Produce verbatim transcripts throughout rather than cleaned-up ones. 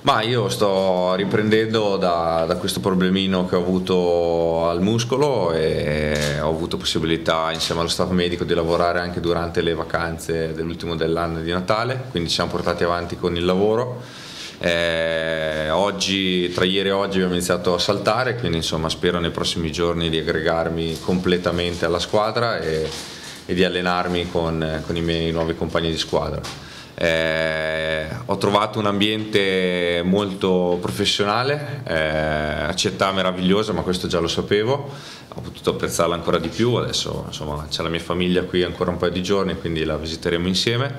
Ma io sto riprendendo da, da questo problemino che ho avuto al muscolo e ho avuto possibilità insieme allo staff medico di lavorare anche durante le vacanze dell'ultimo dell'anno di Natale, quindi ci siamo portati avanti con il lavoro. Eh, oggi, tra ieri e oggi abbiamo iniziato a saltare, quindi insomma spero nei prossimi giorni di aggregarmi completamente alla squadra e, e di allenarmi con, con i miei nuovi compagni di squadra. Eh, ho trovato un ambiente molto professionale, eh, la città meravigliosa, ma questo già lo sapevo, ho potuto apprezzarla ancora di più. Adesso insomma c'è la mia famiglia qui ancora un paio di giorni, quindi la visiteremo insieme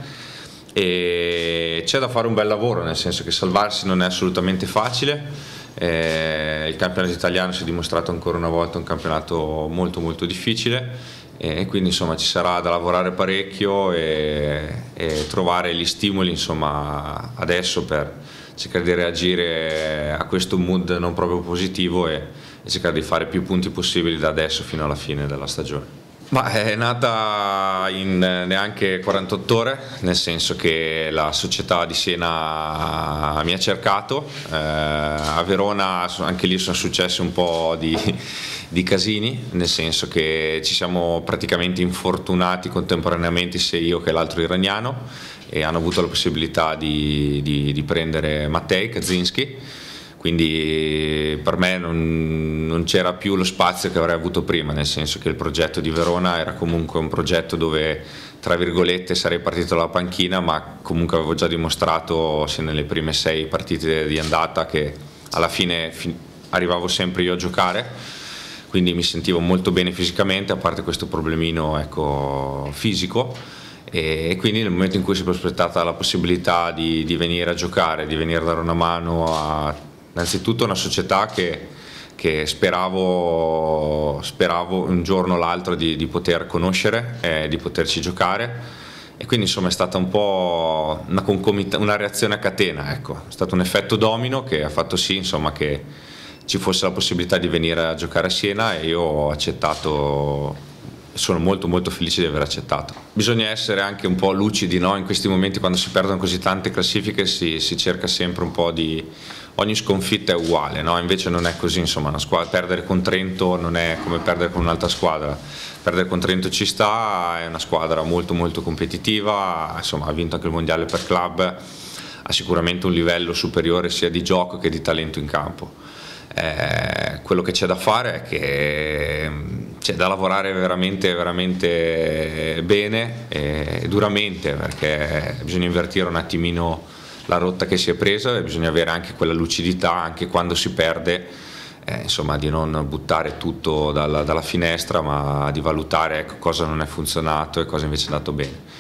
e c'è da fare un bel lavoro, nel senso che salvarsi non è assolutamente facile. Eh, il campionato italiano si è dimostrato ancora una volta un campionato molto molto difficile e quindi insomma ci sarà da lavorare parecchio e, e trovare gli stimoli insomma adesso per cercare di reagire a questo mood non proprio positivo e, e cercare di fare più punti possibili da adesso fino alla fine della stagione. Ma è nata in neanche quarantotto ore, nel senso che la società di Siena mi ha cercato, eh, a Verona anche lì sono successi un po' di, di casini, nel senso che ci siamo praticamente infortunati contemporaneamente sia io che l'altro iraniano e hanno avuto la possibilità di, di, di prendere Mattei Kaczynski. Quindi per me non, non c'era più lo spazio che avrei avuto prima, nel senso che il progetto di Verona era comunque un progetto dove tra virgolette sarei partito dalla panchina, ma comunque avevo già dimostrato sia nelle prime sei partite di andata che alla fine fi- arrivavo sempre io a giocare, quindi mi sentivo molto bene fisicamente, a parte questo problemino ecco, fisico. E quindi nel momento in cui si è prospettata la possibilità di, di venire a giocare, di venire a dare una mano a innanzitutto una società che, che speravo, speravo un giorno o l'altro di, di poter conoscere e di poterci giocare, e quindi insomma è stata un po' una, concomita- una reazione a catena, ecco. È stato un effetto domino che ha fatto sì insomma, che ci fosse la possibilità di venire a giocare a Siena e io ho accettato. Sono molto molto felice di aver accettato. Bisogna essere anche un po' lucidi, no? In questi momenti quando si perdono così tante classifiche si, si cerca sempre un po' di... ogni sconfitta è uguale, no? Invece non è così, insomma, una squadra, perdere con Trento non è come perdere con un'altra squadra, perdere con Trento ci sta, è una squadra molto molto competitiva, insomma ha vinto anche il mondiale per club, ha sicuramente un livello superiore sia di gioco che di talento in campo. Eh, quello che c'è da fare è che c'è da lavorare veramente veramente bene e duramente, perché bisogna invertire un attimino la rotta che si è presa e bisogna avere anche quella lucidità anche quando si perde, eh, insomma di non buttare tutto dalla, dalla finestra, ma di valutare ecco, cosa non è funzionato e cosa invece è andato bene.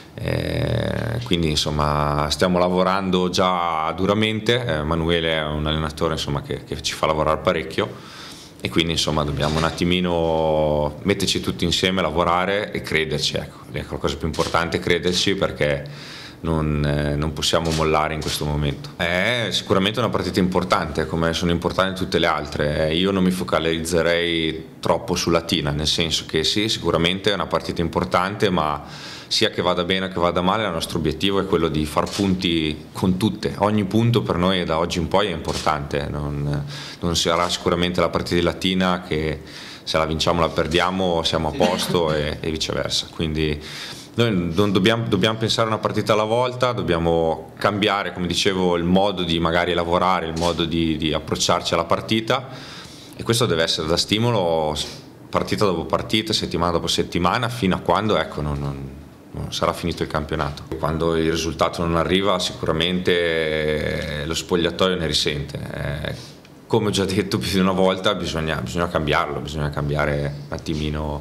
Eh, quindi insomma stiamo lavorando già duramente, eh, Emanuele è un allenatore insomma, che, che ci fa lavorare parecchio e quindi insomma dobbiamo un attimino metterci tutti insieme, lavorare e crederci, ecco. La cosa più importante è crederci, perché non, eh, non possiamo mollare in questo momento. È sicuramente una partita importante, come sono importanti tutte le altre. Io non mi focalizzerei troppo su Latina, nel senso che sì, sicuramente è una partita importante, ma sia che vada bene che vada male, il nostro obiettivo è quello di far punti con tutte. Ogni punto per noi da oggi in poi è importante, non, non sarà sicuramente la partita di Latina che se la vinciamo la perdiamo siamo a posto e, e viceversa. Quindi noi non dobbiamo, dobbiamo pensare una partita alla volta, dobbiamo cambiare, come dicevo, il modo di magari lavorare, il modo di, di approcciarci alla partita, e questo deve essere da stimolo partita dopo partita, settimana dopo settimana, fino a quando ecco, non, non, non sarà finito il campionato. Quando il risultato non arriva sicuramente lo spogliatoio ne risente. Eh, come ho già detto più di una volta, bisogna, bisogna cambiarlo, bisogna cambiare un attimino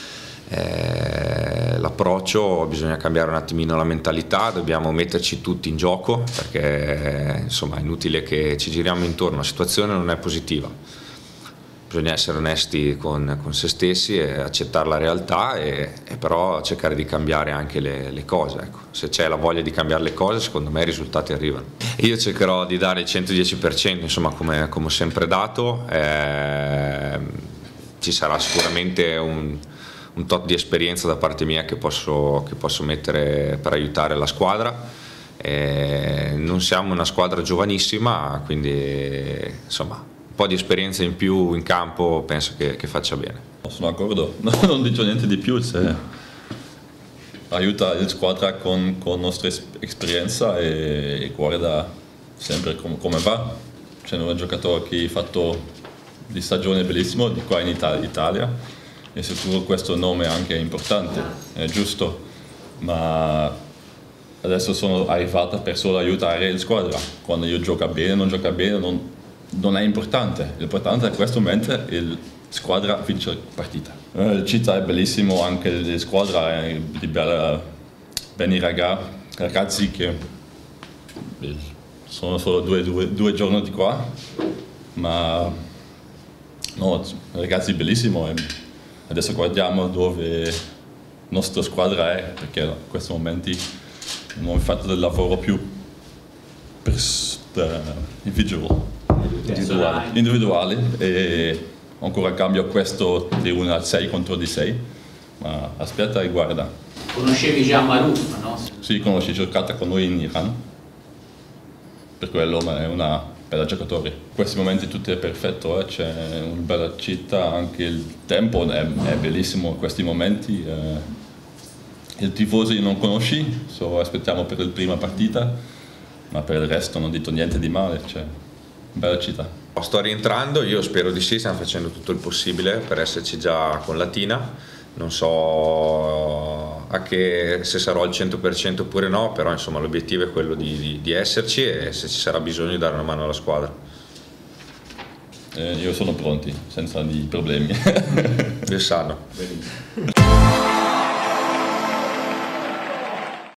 eh, l'approccio, bisogna cambiare un attimino la mentalità, dobbiamo metterci tutti in gioco, perché insomma è inutile che ci giriamo intorno, la situazione non è positiva. Bisogna essere onesti con, con se stessi e accettare la realtà, e, e però cercare di cambiare anche le, le cose. Ecco. Se c'è la voglia di cambiare le cose, secondo me i risultati arrivano. Io cercherò di dare il centodieci per cento, insomma, come, come ho sempre dato. Eh, ci sarà sicuramente un, un tot di esperienza da parte mia che posso, che posso mettere per aiutare la squadra. E non siamo una squadra giovanissima, quindi insomma un po' di esperienza in più in campo penso che, che faccia bene. Sono d'accordo, non dico niente di più, cioè, aiuta la squadra con, con nostra esperienza e, e guarda sempre com, come va. C'è un giocatore che ha fatto di stagione bellissimo di qua in Italia, Italia e sicuro questo nome è anche importante, è giusto, ma adesso sono arrivata per solo aiutare la squadra. Quando io gioco bene o non gioco bene non, non è importante, l'importante in questo momento è la squadra vince la partita. La città è bellissimo, anche la squadra è di bella, bene ragazzi che sono solo due, due, due giorni di qua, ma no, ragazzi bellissimo e adesso guardiamo dove la nostra squadra è, perché in questi momenti non ho fatto del lavoro più individuale, individuale, individuale e ancora cambio questo di uno a sei contro di sei, ma aspetta e guarda. Conoscevi già Maruf, no? Sì, conosci, giocata con noi in Iran, per quello è una bella giocatore. In questi momenti tutto è perfetto, eh? C'è una bella città, anche il tempo è, è bellissimo in questi momenti. Eh. Il tifosi non conosci, so aspettiamo per la prima partita, ma per il resto non dico niente di male, c'è una bella città. Sto rientrando, io spero di sì, stiamo facendo tutto il possibile per esserci già con Latina, non so a che, se sarò al cento per cento oppure no, però insomma l'obiettivo è quello di, di, di esserci e se ci sarà bisogno di dare una mano alla squadra. Eh, io sono pronti, senza di problemi. Io sanno.